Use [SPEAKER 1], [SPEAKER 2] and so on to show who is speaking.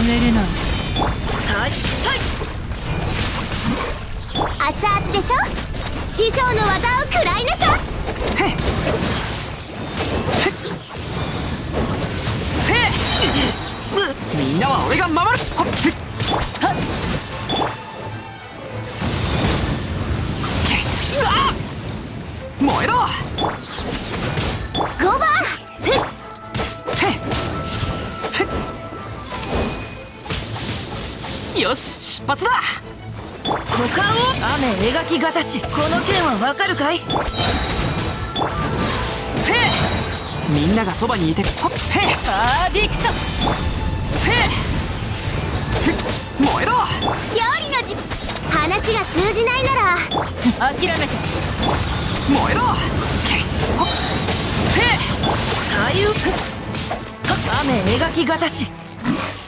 [SPEAKER 1] めれない。
[SPEAKER 2] さいさい。
[SPEAKER 3] 熱々でしょ。師匠の技を食らいなさ。
[SPEAKER 4] へっせい。みんなは俺が守る。はっはっ。うわっ燃えろ。
[SPEAKER 3] ゴバ
[SPEAKER 4] よし出発だ。
[SPEAKER 2] 股間を雨描きがたし。この剣はわかるかい。
[SPEAKER 4] せい。みんながそばにいて。ほっへ
[SPEAKER 2] アーディクト。
[SPEAKER 4] せい。燃えろ。
[SPEAKER 3] 料理の時話が通じないなら
[SPEAKER 2] 諦めて。
[SPEAKER 4] 燃えろ。ほっせい。
[SPEAKER 2] 左右雨描きがたし。